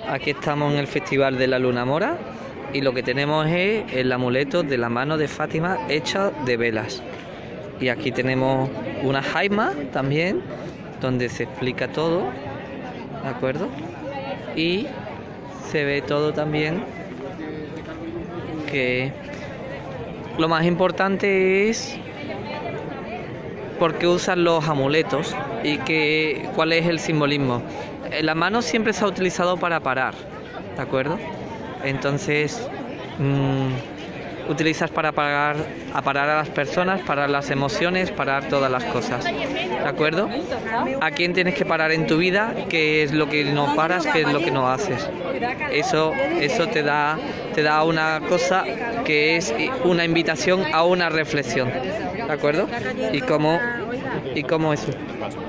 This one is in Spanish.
Aquí estamos en el Festival de la Luna Mora y lo que tenemos es el amuleto de la mano de Fátima hecha de velas. Y aquí tenemos una jaima también, donde se explica todo, ¿de acuerdo? Y se ve todo también, que lo más importante es por qué usan los amuletos y cuál es el simbolismo. La mano siempre se ha utilizado para parar, ¿de acuerdo? Entonces utilizas para parar a las personas, parar las emociones, parar todas las cosas, ¿de acuerdo? ¿A quién tienes que parar en tu vida? ¿Qué es lo que no paras? ¿Qué es lo que no haces? Eso te da una cosa que es una invitación a una reflexión, ¿de acuerdo? Y cómo eso.